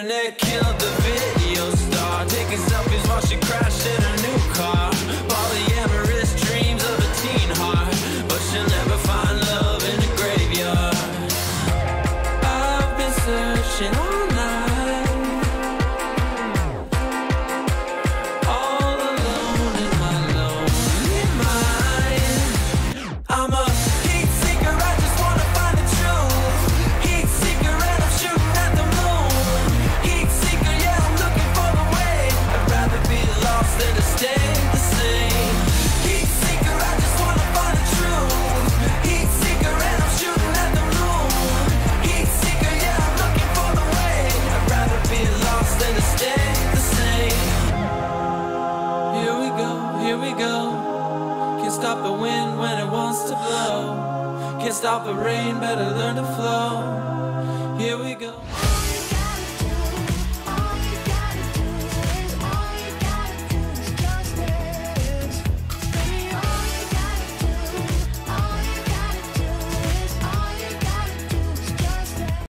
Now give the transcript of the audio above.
internet killed the video star, taking selfies while she crashed in her new car. Polyamorous dreams of a teen heart, but she'll never find love in a graveyard. I've been searching all night, all alone in my lonely mind. I'm a heat seeker, I just wanna find the truth. Heat seeker and I'm shooting at the moon. Heat seeker, yeah, I'm looking for the way. I'd rather be lost than to stay the same. Heat seeker, I just wanna find the truth. Heat seeker and I'm shooting at the moon. Heat seeker, yeah, I'm looking for the way. I'd rather be lost than to stay the same. Here we go, here we go. Can't stop the wind when it wants to blow. Can't stop the rain, better learn to flow.